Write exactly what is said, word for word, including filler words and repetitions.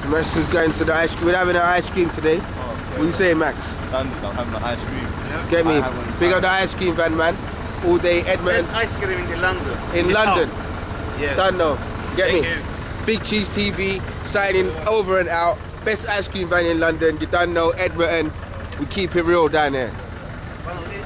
Max is going to the ice cream. We're having an ice cream today. Oh, okay. What you say, Max? I'm having an ice cream. Yeah. Get me. Big up the ice cream van, man. All day, Edmonton. Best ice cream in London. In, in London. Yes. Done know. Get Thank me. You. Big Cheese T V, signing over and out. Best ice cream van in London. You done know, Edmonton. We keep it real down there.